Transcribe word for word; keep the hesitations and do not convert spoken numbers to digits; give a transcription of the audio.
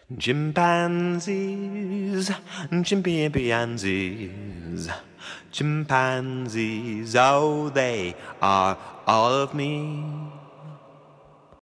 Chimpanzees, chimpanzees, chimpanzees, oh, they are all of me.